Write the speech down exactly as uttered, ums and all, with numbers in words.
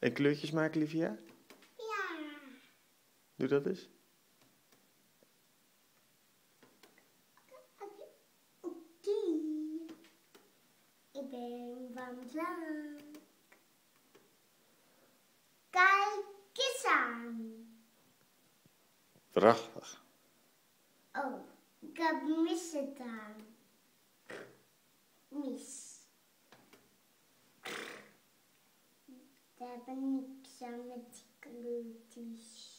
En kleurtjes maken, Livia? Ja. Doe dat eens. Oké. Ik ben van Zaan. Kijk eens aan. Prachtig. Oh, ik heb mis gedaan. Mis. Ik heb niks aan met die kleurtjes.